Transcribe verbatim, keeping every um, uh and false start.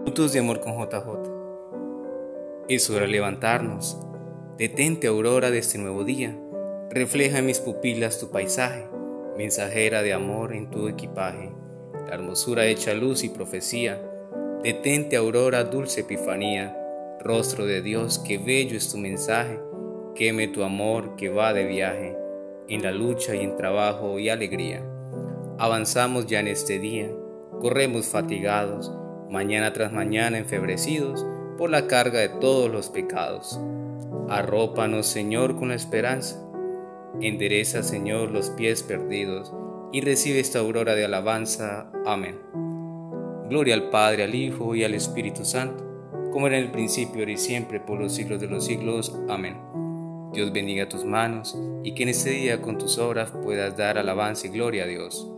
Minutos de amor con J J. Es hora de levantarnos. Detente, aurora de este nuevo día. Refleja en mis pupilas tu paisaje, mensajera de amor en tu equipaje. La hermosura hecha luz y profecía. Detente, aurora, dulce epifanía. Rostro de Dios, qué bello es tu mensaje. Queme tu amor que va de viaje, en la lucha y en trabajo y alegría. Avanzamos ya en este día, corremos fatigados, mañana tras mañana enfebrecidos por la carga de todos los pecados. Arrópanos, Señor, con la esperanza. Endereza, Señor, los pies perdidos y recibe esta aurora de alabanza. Amén. Gloria al Padre, al Hijo y al Espíritu Santo, como era en el principio, ahora y siempre, por los siglos de los siglos. Amén. Dios bendiga tus manos y que en este día con tus obras puedas dar alabanza y gloria a Dios.